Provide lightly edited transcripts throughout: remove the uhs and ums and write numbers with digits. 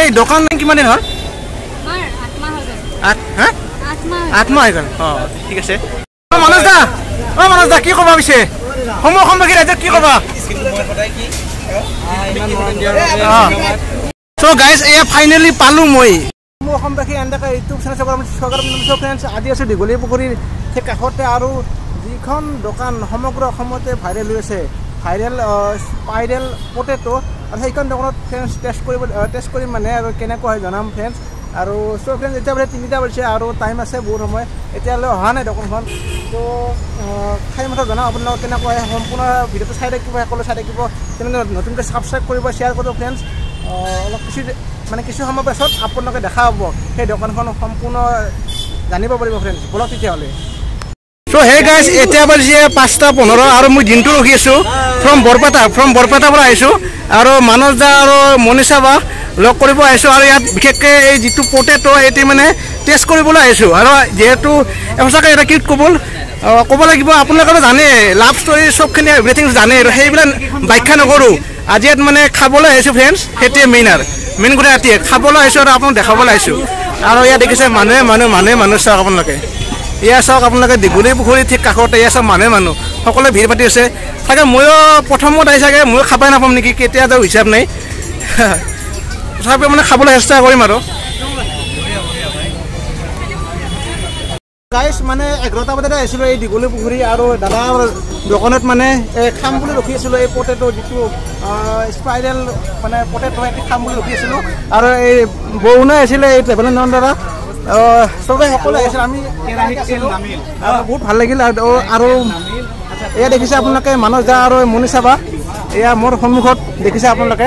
এই দোকান কিমান দিন হ'ল? আত্মা হৈ গ'ল। ঠিক আছে। মনোজ দা কি ক'বা পিছে? সমবাসী ৰাইজক কি ক'বা? চ' গাইজ এয়া ফাইনেলি পালোঁ মই অসমবাসী এনেকৈ ইউটিউব চেনেল ফ্ৰেণ্ডছ আজি আছোঁ দীঘলী পুখুৰীৰ সেই কাষতে আৰু যিখন দোকান সমগ্ৰ অসমতে ভাইৰেল হৈ আছে ভাইৰেল স্পাইৰেল পটেটো আৰু সেইখন দোকানত ফ্ৰেণ্ডছ টেষ্ট কৰিম মানে আৰু কেনেকুৱা হয় জনাম ফ্ৰেণ্ডছ আৰু চ' ফ্ৰেণ্ডছ এতিয়া বোলে 3টা বাজিছে আৰু টাইম আছে বহুত সময় এতিয়ালৈ অহা নাই দোকানখন ত' খাই মাত্ৰ জনাম আপোনালোকক কেনেকুৱা হয় সম্পূৰ্ণ ভিডিঅ'টো চাই থাকিব সকলোৱে চাই থাকিব তেনেকৈ নতুনকৈ ছাবস্ক্ৰাইব কৰিব শ্বেয়াৰ কৰিব ফ্ৰেণ্ডছ অলপ কিছু সময় পাছত আপোনালোকে দেখা হ'ব সেই দোকানখন সম্পূৰ্ণ জানিব পাৰিব ফ্ৰেণ্ডছ বলক তেতিয়াহ'লে চ' হে গাইজ এতিয়া বাজিছে 5:15 আৰু মই দিনটো ৰখি আছোঁ ফ্ৰম বৰপেটাৰ পৰা আহিছোঁ আৰু মানস দা আৰু মনীষা বা লগ কৰিব আহিছোঁ আৰু ইয়াত বিশেষকৈ এই যিটো পটেটো এইটো মানে টেষ্ট কৰিবলৈ আহিছোঁ আৰু যিহেতু সঁচাকৈ এটা কি ক'ব লাগিব আপোনালোকে জানে লাভ ষ্টৰী চবখিনি এভৰিথিং জানে আৰু সেইবিলাক ব্যাখ্যা নকৰোঁ আজি ইয়াত মানে খাবলৈ আহিছোঁ ফ্ৰেণ্ডছ সেইটোৱে মেইন কথা ৰাতিয়ে খাবলৈ আহিছোঁ আৰু আপোনাক দেখাবলৈ আহিছোঁ আৰু ইয়াত দেখিছে মানুহে চাওক আপোনালোকে এয়া চাওক আপোনালোকে দীঘলী পুখুৰী ঠিক কাষতে এয়া চাওক মানুহ সকলোৱে ভিৰ পাতি আছে চাগে ময়ো প্ৰথমত আহি চাগে ময়ো খাবই নাপাম নেকি কেতিয়া যাওঁ হিচাপ নাই তথাপিও মানে খাবলৈ চেষ্টা কৰিম আৰু গাইজ মানে 11টা বজাতে আহিছিলোঁ এই দীঘলী পুখুৰী আৰু দাদাৰ দোকানত মানে খাম বুলি ৰখি আছিলোঁ এই পটেটো যিটো স্পাইৰেল মানে পটেটো সেইটো খাম বুলি ৰখি আছিলোঁ আৰু এই বৰুণাই আছিলে এই ট্ৰেভেলিং দ্বাৰা চবেই সকলোৱে আহিছিল আমি বহুত ভাল লাগিল আৰু এয়া দেখিছে আপোনালোকে মানস দা আৰু মনীষা বা এয়া মোৰ সন্মুখত দেখিছে আপোনালোকে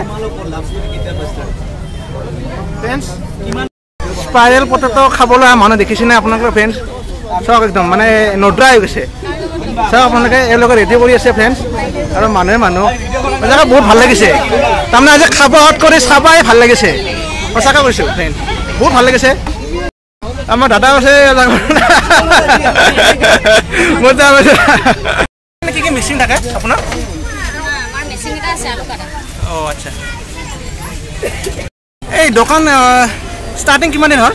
ফ্ৰেণ্ডছ স্পাইৰেল পটেটো খাবলৈ মানুহ দেখিছেনে আপোনালোকে ফ্ৰেণ্ডছ চাওক একদম মানে নড্ৰা হৈ গৈছে চাওক আপোনালোকে এওঁলোকে ৰেডি কৰি আছে ফ্ৰেণ্ডছ আৰু মানুহ সঁচাকৈ বহুত ভাল লাগিছে তাৰমানে আজি খাব কৰি চাবাই ভাল লাগিছে সঁচাকৈ কৈছোঁ ফ্ৰেণ্ড বহুত ভাল লাগিছে আমাৰ দাদা আছে কি কি মেচিন থাকে আপোনাৰ অঁ আচ্ছা এই দোকান ষ্টাৰ্টিং কিমান দিন হ'ল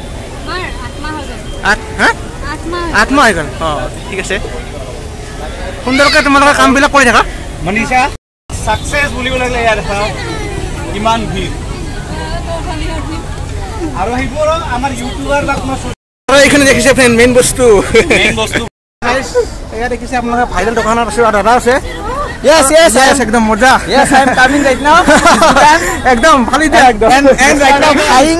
8 মাহ হৈ গ'ল অঁ ঠিক আছে সুন্দৰকৈ তোমালোকে কামবিলাক কৰি থাকা মনীষা ছাকচেছ বুলিব লাগিলে ইয়াত কিমান ভিৰ আৰু সেইবোৰ আমাৰ ইউটিউবাৰ বা কোনো এইখিনি দেখিছে ফ্ৰেণ্ড মেইন বস্তু এয়া দেখিছে আপোনালোকে ভাইৰেল দোকানত আছে আৰু দাদা আছে yes একদম মজা yes I am coming right now একদম ফালি দিয়া একদম and right now flying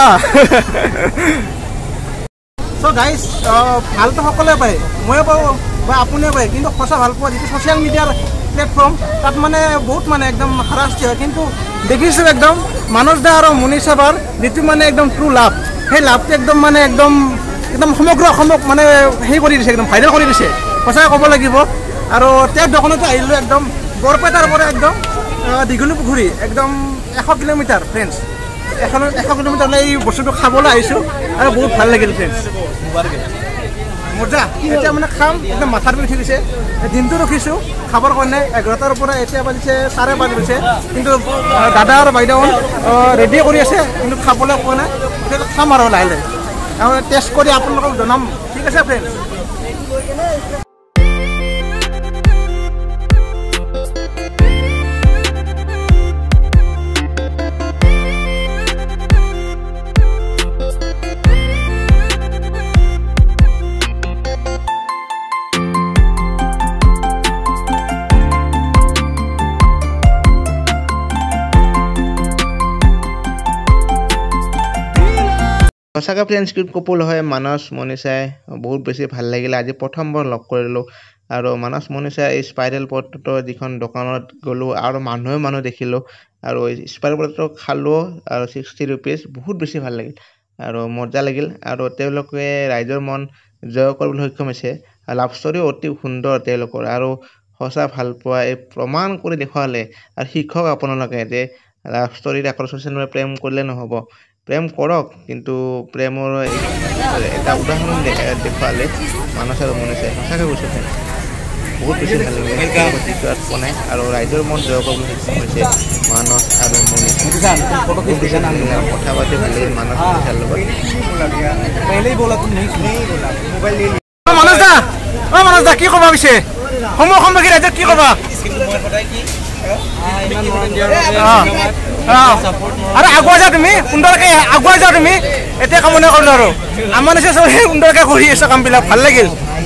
so guys ভালটো সকলোৱে পায় ময়ো পাওঁ বা আপুনিও পায় কিন্তু সঁচা ভাল পোৱা যিটো ছ'চিয়েল মিডিয়াৰ প্লেটফৰ্ম তাত মানে বহুত মানে একদম হাৰাশাস্তি হয় কিন্তু দেখিছোঁ একদম মানস দা আৰু মনীষা বাৰ যিটো মানে একদম ট্ৰু লাভ সেই লাভটো একদম সমগ্ৰ অসমক মানে হেৰি কৰি দিছে একদম ভাইৰেল কৰি দিছে সঁচাকৈ ক'ব লাগিব আৰু তেওঁৰ দোকানতে আহিলোঁ একদম বৰপেটাৰ পৰা একদম দীঘলী পুখুৰী একদম 100 কিলোমিটাৰ ফ্ৰেণ্ডছ 100 কিলোমিটাৰলৈ এই বস্তুটো খাবলৈ আহিছোঁ আৰু বহুত ভাল লাগিল ফ্ৰেণ্ডছ মজা এতিয়া মানে খাম একদম মাথাৰ বিষ উঠি গৈছে দিনটো ৰখিছোঁ খাবৰ কাৰণে 11টাৰ পৰা এতিয়া বাজিছে 5:30 হৈছে কিন্তু দাদা আৰু বাইদেউ ৰেডি কৰি আছে কিন্তু খাবলৈ পোৱা নাই এতিয়া খাম আৰু লাহে আৰু টেষ্ট কৰি আপোনালোকক জনাম ঠিক আছে ফ্ৰেণ্ডছ সঁচাকৈ ফ্ৰেণ্ডছ কপল হয় মানস মনীষাই বহুত বেছি ভাল লাগিলে আজি প্ৰথমবাৰ লগ কৰিলোঁ আৰু মানস মনীষাই এই স্পাইৰেল পটেটো যিখন দোকানত গ'লোঁ আৰু মানুহ দেখিলোঁ আৰু স্পাইৰেল পটেটো খালোঁ আৰু 60 rupees বহুত বেছি ভাল লাগিল আৰু মজা লাগিল আৰু তেওঁলোকে ৰাইজৰ মন জয় কৰিবলৈ সক্ষম হৈছে লাভ ষ্টৰীও অতি সুন্দৰ তেওঁলোকৰ আৰু সঁচা ভাল পোৱা এই প্ৰমাণ কৰি দেখুৱালে আৰু শিক্ষক আপোনালোকে যে লাভ ষ্টৰীত অকল ছ'চিয়েল মিডিয়াত প্ৰেম কৰিলে নহ'ব প্ৰেম কৰক কিন্তু প্ৰেমৰ এটা উদাহৰণ দেখুৱালে মানস আৰু মনীষাই সঁচাকৈ কৈছোঁ বহুত বেছি ভাল লাগিলে বনাই আৰু ৰাইজৰ মন জয় কৰিবলৈ সক্ষম হৈছে মানস আৰু মনীষা কথা পাতি ভাল লাগিল মানস মনিচাৰ লগত মানস দা কি ক'বা পিছে সমসাময়িক ৰাজ্যত কি ক'বা আৰু আগুৱাই যাওঁ তুমি সুন্দৰকে আগুৱাই যাওঁ তুমি এতিয়া কামনা কৰিলো আৰু আমাৰ নিচিনা চব সুন্দৰকে কৰি আছে কামবিলাক ভাল লাগিল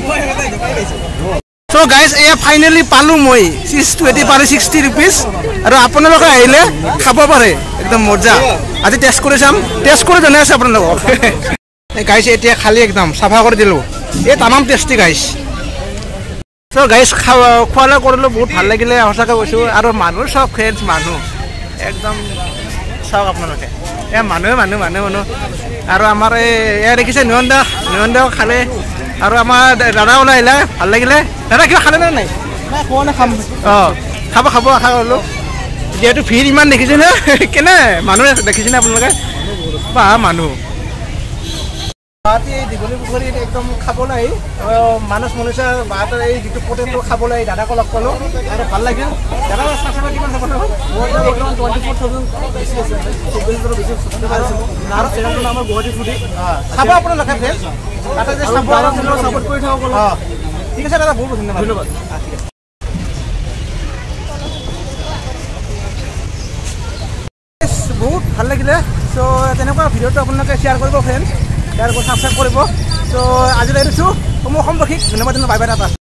চ' গাইজ এয়া ফাইনেলি পালোঁ মই 620 পাৰে 60 ৰুপিজ আৰু আপোনালোকে আহিলে খাব পাৰে একদম মজা আজি টেষ্ট কৰি চাম টেষ্ট কৰি জনাই আছে আপোনালোকক গাইজ এতিয়া খালি একদম চাফা কৰি দিলোঁ এই তামাম টেষ্টি গাইজ চ' গাইজ খোৱা লোৱা কৰিলোঁ বহুত ভাল লাগিলে সঁচাকৈ কৈছোঁ আৰু মানুহ চব ফ্ৰেণ্ডছ মানুহ একদম চাওক আপোনালোকে এয়া মানুহ আৰু আমাৰ এয়া দেখিছে নিয়ন দাও খালে আৰু আমাৰ দাদা ওলাই আহিলে ভাল লাগিলে দাদা কিবা খালে নে নাই খোৱা নে খাম অঁ খাব আশা কৰিলোঁ যিহেতু ভিৰ ইমান দেখিছে নে কেনে মানুহ দেখিছেনে আপোনালোকে বা মানুহ এই দীঘলী পুখুৰীত একদম খাবলৈ মানস মনিচাৰ বাহঁতৰ এই যিটো পটেটো খাবলৈ দাদাক লগ পালোঁ আৰু ভাল লাগিল দাদা কিমান খাব আৰু চেনেলটো আমাৰ গুৱাহাটী ফুডি খাব আপোনালোকে ফ্ৰেণ্ড তাতে যে চাব আৰু ছাপোৰ্ট কৰি থাকক অঁ ঠিক আছে দাদা বহুত ধন্যবাদ বহুত ভাল লাগিলে চ' তেনেকুৱা ভিডিঅ'টো আপোনালোকে শ্বেয়াৰ কৰিব ফ্ৰেণ্ড ইয়াৰ ওপৰত ছাবস্ক্ৰাইব কৰিব চ' আজিলৈ এৰিছোঁ মই অসম বাসীক ধন্যবাদ বাই বাই টাটা